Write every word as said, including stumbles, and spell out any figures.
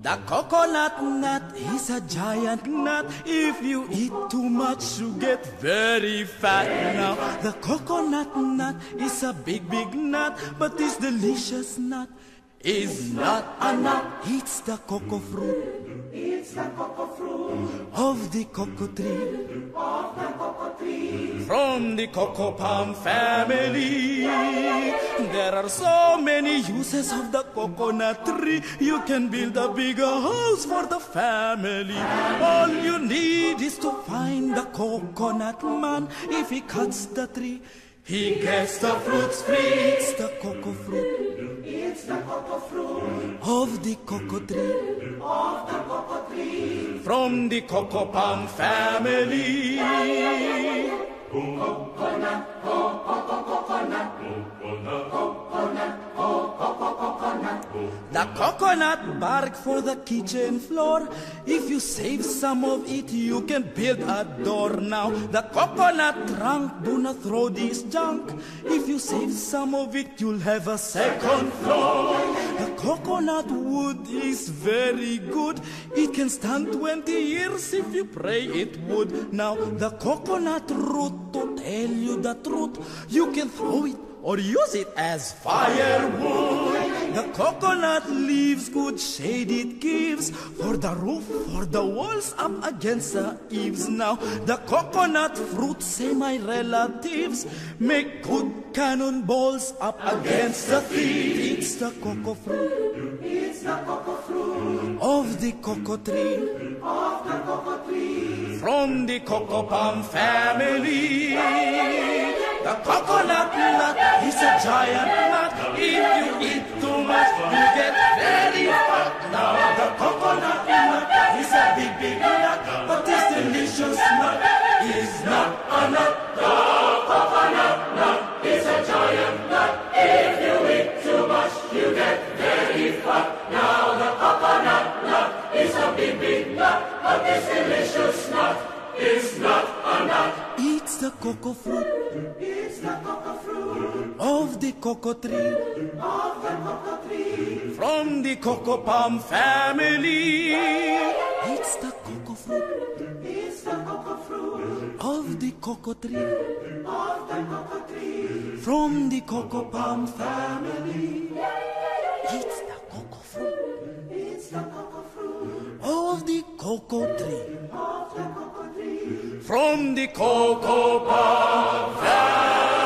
The coconut nut is a giant nut. If you eat too much, you get very fat. Now, the coconut nut is a big, big nut, but this delicious nut is not a nut. It's the cocoa fruit. It's the cocoa fruit Of the cocoa tree. of the cocoa tree. From the cocoa palm family. There are so many uses of the coconut tree. You can build a bigger house for the family. All you need is to find the coconut man. If he cuts the tree, he gets the fruits free. It's the cocoa fruit It's the cocoa fruit of the cocoa tree. of the cocoa tree. From the cocoa palm family. Coconut, cocoa, coconut, coconut, cocoa, coconut. The coconut bark for the kitchen floor. If you save some of it, you can build a door. Now, the coconut trunk, do not throw this junk. If you save some of it, you'll have a second floor. The coconut wood is very good. It can stand twenty years if you pray it would. Now, the coconut root, to tell you the truth, you can throw it or use it as firewood. The coconut leaves good shade it gives for the roof, for the walls, up against the eaves. Now the coconut fruit, say my relatives, make good cannonballs up against the thieves. It's the cocoa fruit It's the cocoa fruit of the cocoa tree. of the cocoa tree. From the cocoa palm family. The coconut nut is a giant nut. If you eat too much, you get very fat. Now the coconut nut is a big, big nut, but this delicious nut is not a nut. The coconut nut is a giant nut. If you eat too much, you get very fat. Now the coconut nut is a big, big nut, but this delicious nut is not a nut. It's the cocoa fruit It's the cocoa fruit of the cocoa tree. of the cocoa tree. From the cocoa palm family. It's the cocoa fruit It's the cocoa fruit of the cocoa tree. of the cocoa tree. From the cocoa palm family. It's the cocoa fruit It's the cocoa fruit of the cocoa tree. of the cocoa tree. From the cocoa palm family.